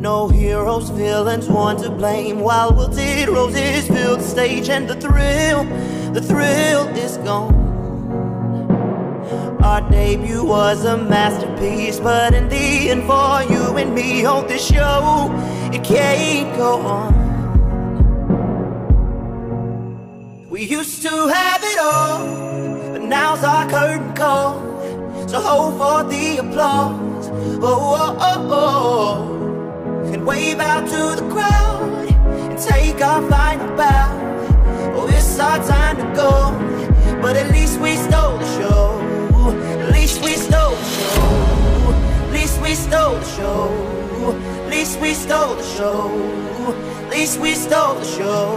No heroes, villains, one to blame. While wilted roses fill the stage, and the thrill is gone. Our debut was a masterpiece, but in the end, for you and me on this show, it can't go on. We used to have it all, but now's our curtain call. So hold for the applause, oh, oh, oh, oh. And wave out to the crowd and take our final bow. Oh, it's our time to go, but at least we stole the show. At least we stole the show. At least we stole the show. At least we stole the show. At least we stole the show.